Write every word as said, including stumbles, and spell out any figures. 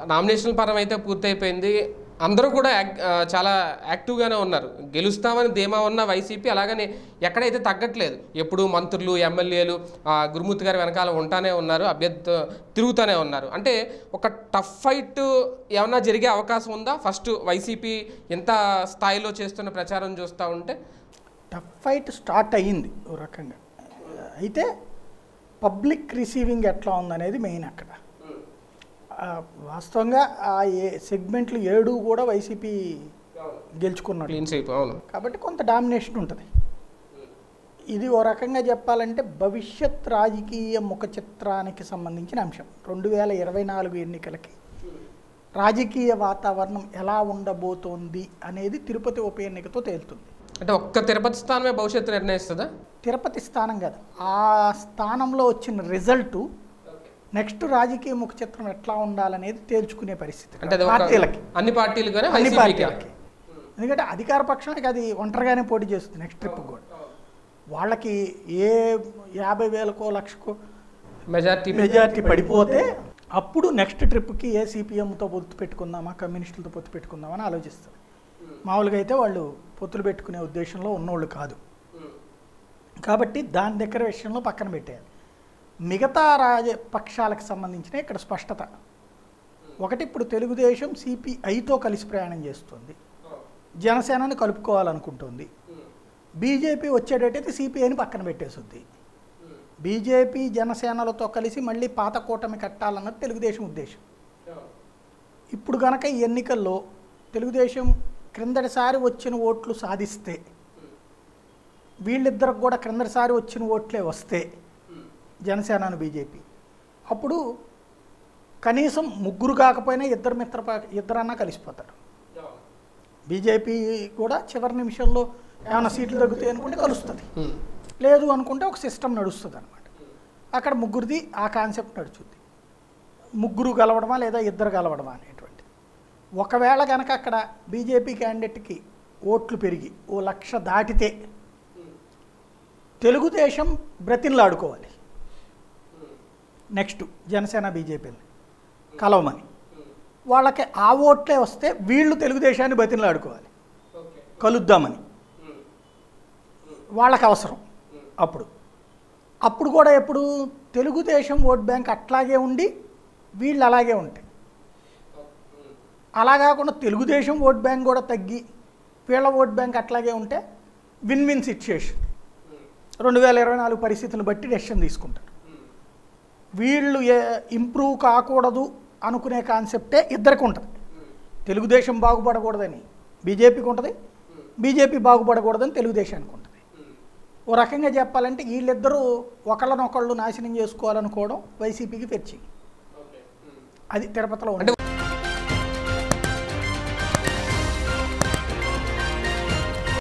Nomination పరం అయితే పూర్తయిపోయింది. అందరూ కూడా చాలా యాక్టివ్గానే ఉన్నారు. గెలుస్తామని ధీమా ఉన్న వైసీపీ అలాగని ఎక్కడైతే తగ్గట్లేదు. ఎప్పుడు మంత్రులు ఎమ్మెల్యేలు గురుమూర్తి గారి వెనకాల ఉంటానే ఉన్నారు, అభ్యర్థి తిరుగుతూనే ఉన్నారు. అంటే ఒక టఫ్ ఫైట్ ఏమన్నా జరిగే అవకాశం ఉందా? ఫస్ట్ వైసీపీ ఎంత స్థాయిలో చేస్తున్న ప్రచారం చూస్తూ ఉంటే టఫ్ ఫైట్ స్టార్ట్ అయ్యింది ఓ రకంగా. అయితే పబ్లిక్ రిసీవింగ్ ఎట్లా ఉందనేది మెయిన్ అక్కడ. వాస్తవంగా ఆ ఏ సెగ్మెంట్లు ఏడు కూడా వైసీపీ గెలుచుకున్నాడు కాబట్టి కొంత డామినేషన్ ఉంటుంది. ఇది ఓ రకంగా చెప్పాలంటే భవిష్యత్ రాజకీయ ముఖ చిత్రానికి సంబంధించిన అంశం. రెండు వేల ఇరవై నాలుగు ఎన్నికలకి రాజకీయ వాతావరణం ఎలా ఉండబోతోంది అనేది తిరుపతి ఉప ఎన్నికతో తేలుతుంది. అంటే ఒక్క తిరుపతి స్థానమే భవిష్యత్తు నిర్ణయిస్తుందా? తిరుపతి స్థానం కాదు, ఆ స్థానంలో వచ్చిన రిజల్టు నెక్స్ట్ రాజకీయ ముఖ చిత్రం ఎట్లా ఉండాలనేది తేల్చుకునే పరిస్థితి పార్టీలకి, అన్ని పార్టీలకి అన్ని పార్టీలకి. ఎందుకంటే అధికార పక్షానికి అది ఒంటరిగానే పోటీ చేస్తుంది నెక్స్ట్ ట్రిప్ కూడా. వాళ్ళకి ఏ యాభై వేలకో లక్షకో మెజార్టీ మెజార్టీ పడిపోతే అప్పుడు నెక్స్ట్ ట్రిప్కి ఏ సిపిఎంతో పొత్తు పెట్టుకుందామా కమ్యూనిస్టులతో పొత్తు పెట్టుకుందామని ఆలోచిస్తారు. మామూలుగా అయితే వాళ్ళు పొత్తులు పెట్టుకునే ఉద్దేశంలో ఉన్నోళ్ళు కాదు కాబట్టి దాని దగ్గర విషయంలో పక్కన పెట్టేయాలి. మిగతా రాజపక్షాలకు సంబంధించిన ఇక్కడ స్పష్టత ఒకటి, ఇప్పుడు తెలుగుదేశం సిపిఐతో కలిసి ప్రయాణం చేస్తుంది, జనసేనని కలుపుకోవాలనుకుంటుంది. బీజేపీ వచ్చేటట్టయితే సిపిఐని పక్కన పెట్టేస్తుంది. బీజేపీ జనసేనలతో కలిసి మళ్ళీ పాత కూటమి కట్టాలన్నది తెలుగుదేశం ఉద్దేశం. ఇప్పుడు కనుక ఈ ఎన్నికల్లో తెలుగుదేశం క్రిందటిసారి వచ్చిన ఓట్లు సాధిస్తే, వీళ్ళిద్దరికి కూడా క్రిందటిసారి వచ్చిన ఓట్లే వస్తే జనసేనను బీజేపీ, అప్పుడు కనీసం ముగ్గురు కాకపోయినా ఇద్దరు మిత్ర ఇద్దరన్నా కలిసిపోతారు. బీజేపీ కూడా చివరి నిమిషంలో ఏమైనా సీట్లు తగ్గుతాయి అనుకుంటే కలుస్తుంది, లేదు అనుకుంటే ఒక సిస్టమ్ నడుస్తుంది అనమాట. అక్కడ ముగ్గురిది ఆ కాన్సెప్ట్ నడుచుద్ది, ముగ్గురు కలవడమా లేదా ఇద్దరు కలవడమా అనేటువంటి. ఒకవేళ కనుక అక్కడ బీజేపీ క్యాండిడేట్కి ఓట్లు పెరిగి ఓ లక్ష దాటితే తెలుగుదేశం బ్రతిన్లాడుకోవాలి నెక్స్ట్ జనసేన బీజేపీని కలవమని. వాళ్ళకి ఆ ఓట్లే వస్తే వీళ్ళు తెలుగుదేశాన్ని బతిన్లాడుకోవాలి కలుద్దామని, వాళ్ళకి అవసరం. అప్పుడు అప్పుడు కూడా ఎప్పుడు తెలుగుదేశం ఓట్ బ్యాంక్ అట్లాగే ఉండి వీళ్ళు అలాగే ఉంటాయి. అలా కాకుండా తెలుగుదేశం ఓట్ బ్యాంక్ కూడా తగ్గి వీళ్ళ ఓట్ బ్యాంక్ అట్లాగే ఉంటే విన్ విన్ సిచ్యుయేషన్. రెండు వేల ఇరవై నాలుగు పరిస్థితులను బట్టి డెసిషన్ తీసుకుంటారు. వీళ్ళు ఏ ఇంప్రూవ్ కాకూడదు అనుకునే కాన్సెప్టే ఇద్దరికి ఉంటుంది. తెలుగుదేశం బాగుపడకూడదని బీజేపీకి ఉంటుంది, బీజేపీ బాగుపడకూడదని తెలుగుదేశానికి ఉంటుంది. ఓ రకంగా చెప్పాలంటే వీళ్ళిద్దరూ ఒకళ్ళనొకళ్ళు నాశనం చేసుకోవాలనుకోవడం వైసీపీకి తెచ్చి అది తిరుపతిలో ఉంటుంది.